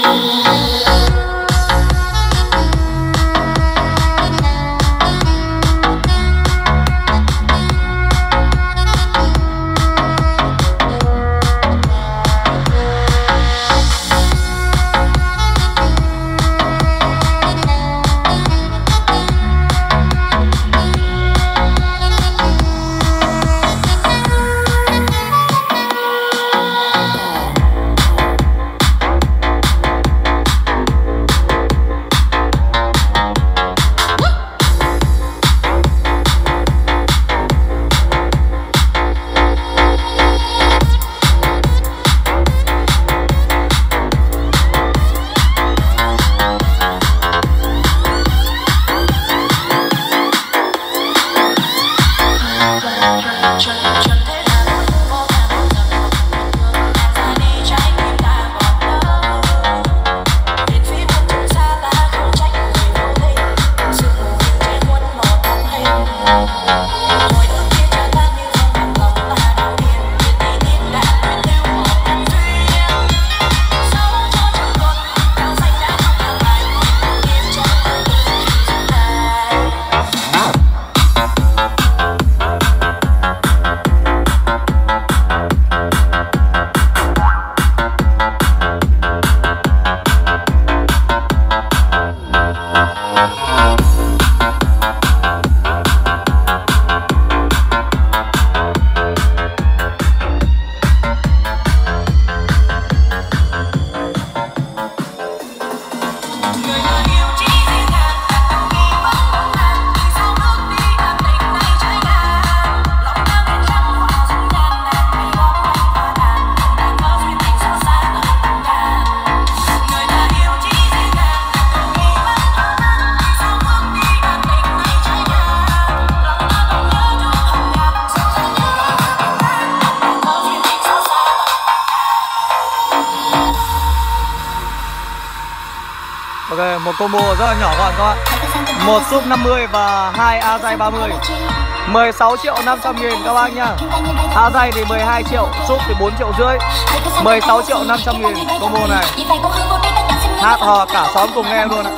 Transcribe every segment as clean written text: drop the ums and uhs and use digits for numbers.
Ok, một combo rất là nhỏ gọn các bạn. Một súp 50 và 2 A dây 30. 16 triệu 500 nghìn các bác nhá. A dây thì 12 triệu, súp thì 4 triệu rưỡi. 16 triệu 500 nghìn combo này. Hát hò cả xóm cùng nghe luôn ạ.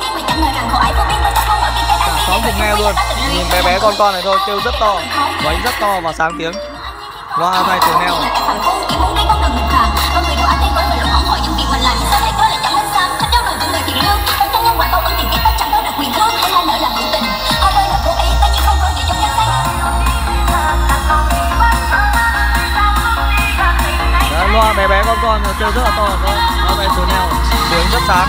Cả xóm cùng nghe luôn. Nhìn bé bé con này thôi, kêu rất to, quánh rất to và sáng tiếng. Loa A dây từ neo. Loa bé bé con kêu rất là to thôi. Loa tay từ neo, tiếng rất sáng.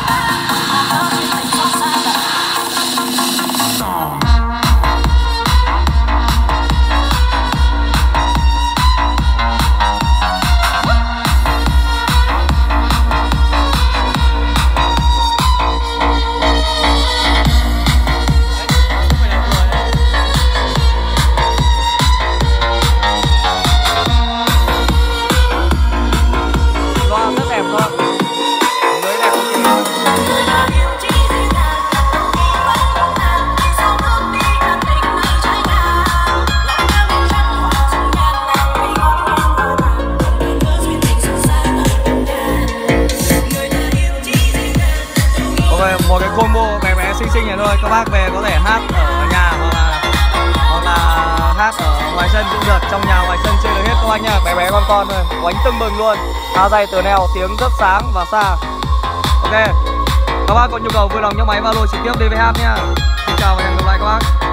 Một cái combo bé bé xinh xinh này thôi, các bác về có thể hát ở nhà hoặc là hát ở ngoài sân cũng được, trong nhà ngoài sân chơi được hết các bác nhá. Bé bé con thôi, quánh tưng bừng luôn. A dây từ neo, tiếng rất sáng và xa. Ok, các bác có nhu cầu vui lòng nhấc máy vào lô trực tiếp đi với hát nhá. Xin chào và hẹn gặp lại các bác.